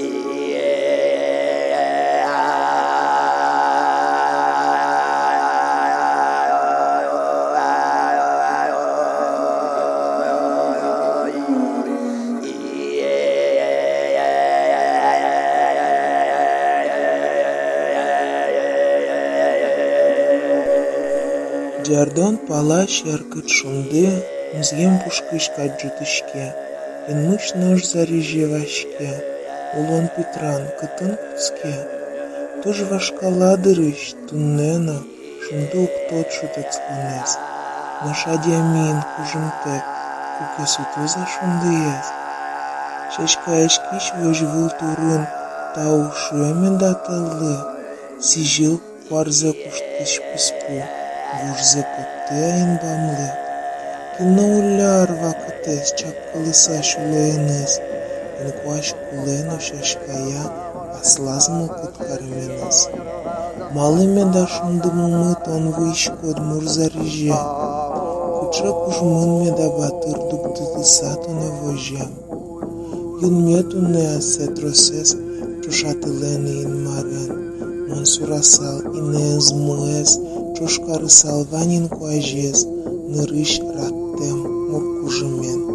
Jardon palash yarkıt şunde, mzgem pushkishka jutishke, in mysh nosh zarejevashke, ulon Петран кытын куцке, тож вашкаладырыш туннена, шундук тот шутецконес, нашадьямин кужымтек, куке сутуза шундыез. Шешка эшкиш вожвул турын, тау шуемен датылы, сижил кварзе кушткиш писпу. Вужзе поттеин бамле, кино уляр вакытес чаккалыса шулоенес, инкуаш кулено шешкая аслазму кыткарменес. Малыме да шундымымыт он выишкод мурзариже, куча кужмынме да батыр дуктытысат уне вожем. Юнме туне асетросес чушатылен ин марен, монсурасал инез муэс, Чушкары салванин куажез, нырыш раттем моккужымен.